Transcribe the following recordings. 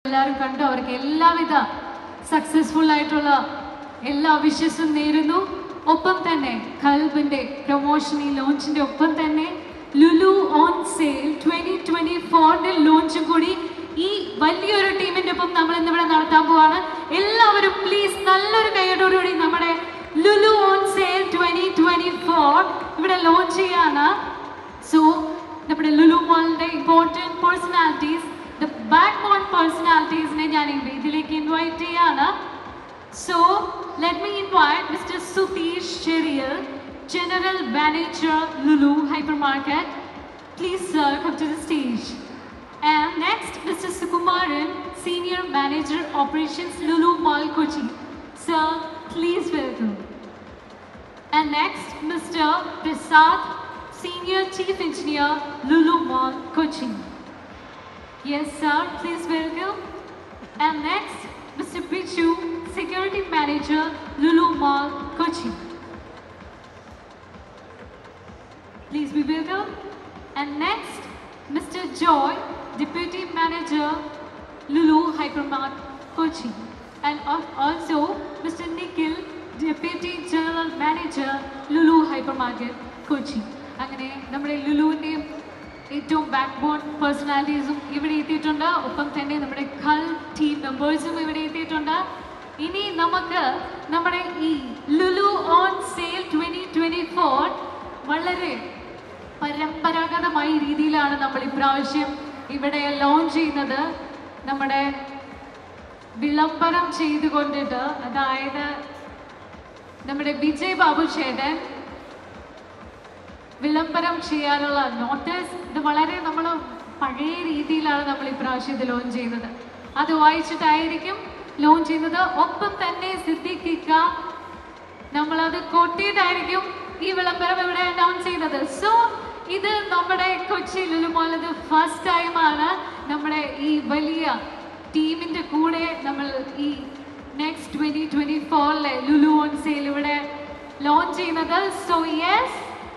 എല്ലാവരും കണ്ടു. അവർക്ക് എല്ലാവിധ സക്സസ്ഫുൾ ആയിട്ടുള്ള എല്ലാ വിഷസും നേരുന്നു. ഒപ്പം തന്നെ കൽബിന്റെ പ്രൊമോഷൻ ഈ ലോഞ്ചിന്റെ ഒപ്പം തന്നെ ലുലു ഓൺ സെയിൽ 2024 ലോഞ്ചും കൂടി ഈ വലിയൊരു ടീമിന്റെ ഒപ്പം നമ്മൾ ഇന്നിവിടെ നടത്താൻ പോവാണ്. എല്ലാവരും പ്ലീസ് നല്ലൊരു കൈയോടുകൂടി നമ്മുടെ ലുലു ഓൺ സെയിൽ 2024 ഇവിടെ ലോഞ്ച് ചെയ്യാണ്. സോ നമ്മുടെ ലുലു മോളിന്റെ important personalities, the backbone പേഴ്സണാലിറ്റീസിനെ ഞാൻ ഇതിലേക്ക് ഇൻവൈറ്റ് ചെയ്യാണ്. So let me invite Mr. Sutish Cheriyal, General Manager Lulu Hypermarket. Please sir, come to the stage. And next Mr. Sukumaran, Senior Manager Operations Lulu Mall Kochi. Sir, please welcome. And next Mr. Prasad, Senior Chief Engineer Lulu Mall Kochi. Yes sir, please welcome. And next Mr. Pichu, Security Manager, Lulu Mall, Kochi. Please be welcome. And next, Mr. Joy, Deputy Manager, Lulu Hypermarket, Kochi. And also, Mr. Nikhil, Deputy General Manager, Lulu Hypermarket, Kochi. അങ്ങനെ നമ്മുടെ ലുലുവിൻ്റെയും ഏറ്റവും back bone പേഴ്സണാലിറ്റീസും ഇവിടെ എത്തിയിട്ടുണ്ട്. ഒപ്പം തന്നെ നമ്മുടെ കൽ team മെമ്പേഴ്സും ഇവിടെ എത്തിയിട്ടുണ്ട്. ഇനി നമുക്ക് നമ്മുടെ ഈ ലുലു ഓൺ സെയിൽ 2024 വളരെ പരമ്പരാഗതമായ രീതിയിലാണ് നമ്മൾ ഇപ്രാവശ്യം ഇവിടെ ലോഞ്ച് ചെയ്യുന്നത്. നമ്മുടെ വിളംബരം ചെയ്തുകൊണ്ടിട്ട്, അതായത് നമ്മുടെ വിജയ് ബാബു ചേട്ടൻ വിളംബരം ചെയ്യാനുള്ള നോട്ടീസ്, ഇത് വളരെ നമ്മൾ പഴയ രീതിയിലാണ് നമ്മൾ ഇപ്രാവശ്യം ഇത് ലോഞ്ച് ചെയ്യുന്നത്. അത് വായിച്ചിട്ടായിരിക്കും ലോഞ്ച് ചെയ്യുന്നത്. ഒപ്പം തന്നെ സിദ്ദിഖിക്ക നമ്മളത് കൊട്ടിയിട്ടായിരിക്കും ഈ വിളംബരം ഇവിടെ അനൗൺസ് ചെയ്യുന്നത്. സോ ഇത് നമ്മുടെ കൊച്ചി ലുലു മോൾ ഇത് ഫസ്റ്റ് ടൈമാണ് നമ്മുടെ ഈ വലിയ ടീമിൻ്റെ കൂടെ നമ്മൾ ഈ നെക്സ്റ്റ് 2024 ലുലു ഓൺ സെയിൽ ഇവിടെ ലോഞ്ച് ചെയ്യുന്നത്. സോ യെസ്,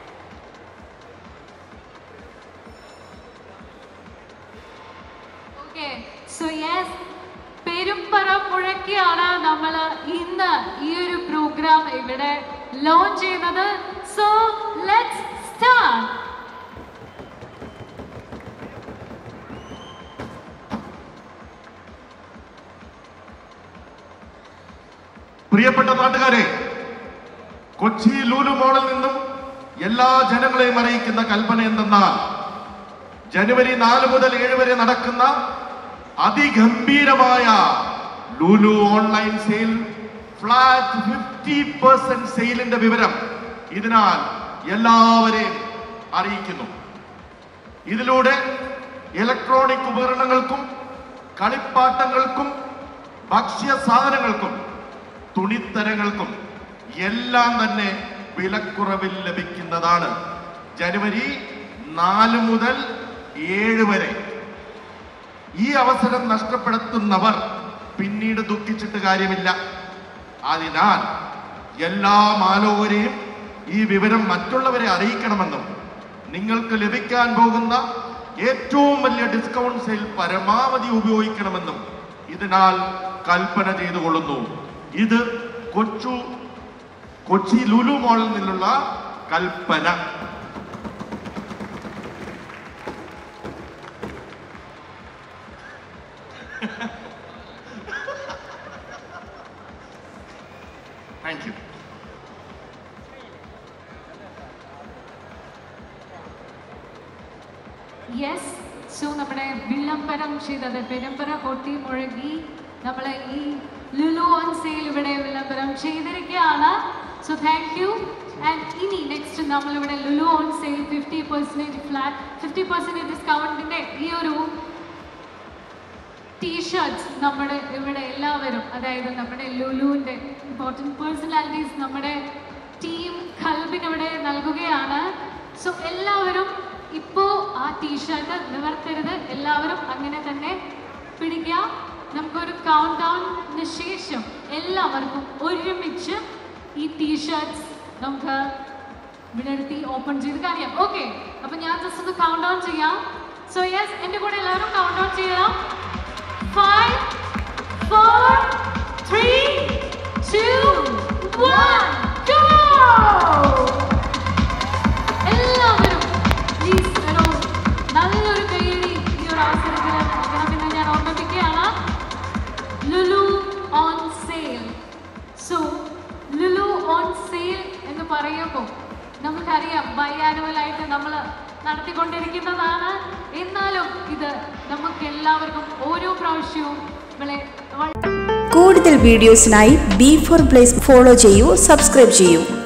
സോ യെസ്, പെരുമ്പറ മുഴക്കിയാണ് നമ്മൾ ഇന്ന് ഈ ഒരു പ്രോഗ്രാം ഇവിടെ ലോഞ്ച് ചെയ്യുന്നത്. So let's start. പ്രിയപ്പെട്ട നാട്ടുകാരെ, കൊച്ചി ലുലു മോളിൽ നിന്നും എല്ലാ ജനങ്ങളെയും അറിയിക്കുന്ന കൽപ്പന എന്തെന്നാൽ ജനുവരി 4 മുതൽ 7 വരെ നടക്കുന്ന അതിഗംഭീരമായ ലുലു ഓൺലൈൻ സെയിൽ ഫ്ലാറ്റ് 50% സെയിലിന്റെ വിവരം ഇതിനാൽ എല്ലാവരെയും അറിയിക്കുന്നു. ഇതിലൂടെ ഇലക്ട്രോണിക് ഉപകരണങ്ങൾക്കും കളിപ്പാട്ടങ്ങൾക്കും ഭക്ഷ്യ സാധനങ്ങൾക്കും തുണിത്തരങ്ങൾക്കും എല്ലാം തന്നെ വിലക്കുറവിൽ ലഭിക്കുന്നതാണ്. ജനുവരി 4 മുതൽ 7 വരെ ഈ അവസരം നഷ്ടപ്പെടുത്തുന്നവർ പിന്നീട് ദുഃഖിച്ചിട്ട് കാര്യമില്ല. അതിനാൽ എല്ലാ മാലോകരെയും ഈ വിവരം മറ്റുള്ളവരെ അറിയിക്കണമെന്നും നിങ്ങൾക്ക് ലഭിക്കാൻ പോകുന്ന ഏറ്റവും വലിയ ഡിസ്കൗണ്ട് സെയിൽ പരമാവധി ഉപയോഗിക്കണമെന്നും ഇതിനാൽ കൽപ്പന ചെയ്തുകൊള്ളുന്നു. ഇത് കൊച്ചി ലുലു മോളിൽ നിന്നുള്ള Kalpana. Thank you. Yes, so നമ്മുടെ വിളംബരം ചെയ്തത് പെരുമ്പറ കൊട്ടി മുഴങ്ങി നമ്മൾ ഈ ലുലു ഓൺ സെയിൽ ഇവിടെ വിളംബരം ചെയ്തിരിക്കുകയാണ്. So thank you. ആൻഡ് ഇനി നെക്സ്റ്റ് നമ്മളിവിടെ ലുലു ഓൺ സെയിൽ 50% ഫ്ലാറ്റ് 50% ഡിസ്കൗണ്ടിൻ്റെ ഈ ഒരു ടീഷർട്ട്സ് നമ്മുടെ ഇവിടെ എല്ലാവരും, അതായത് നമ്മുടെ ലുലുവിൻ്റെ ഇമ്പോർട്ടൻറ്റ് പേഴ്സണാലിറ്റീസ് നമ്മുടെ ടീം കൽബിനിവിടെ നൽകുകയാണ്. സോ എല്ലാവരും ഇപ്പോൾ ആ ടീഷർട്ട് നിവർത്തരുത്, എല്ലാവരും അങ്ങനെ തന്നെ പിടിക്കുക. നമുക്കൊരു കൗണ്ട് ഡൗണിന് ശേഷം എല്ലാവർക്കും ഒരുമിച്ച് ഈ ടീഷർട്ട്സ് നമുക്ക് ഇവിടെ എടുത്ത് ഓപ്പൺ ചെയ്ത് കാണിക്കാം. ഓക്കെ, അപ്പം ഞാൻ ജസ്റ്റ് ഒന്ന് കൗണ്ട് ഡൗൺ ചെയ്യാം. സോ യെസ്, എൻ്റെ കൂടെ എല്ലാവരും കൗണ്ട് ഡൗൺ ചെയ്യാം. 5 അവസരത്തിൽ നൽകണമെന്ന് ഞാൻ ഓർമ്മിപ്പിക്കുകയാണ്. Lulu on sale. So Lulu on sale എന്ന് പറയുമ്പോൾ നമുക്കറിയാം ബൈ ആനുവൽ ആയിട്ട് നമ്മൾ നടത്തിക്കൊണ്ടിരിക്കുന്നതാണ്. എന്നാലും ഇത് നമുക്ക് എല്ലാവർക്കും ഓരോ പ്രാവശ്യവും കൂടുതൽ വീഡിയോസിനായി B4 Place ഫോളോ ചെയ്യൂ, സബ്സ്ക്രൈബ് ചെയ്യൂ.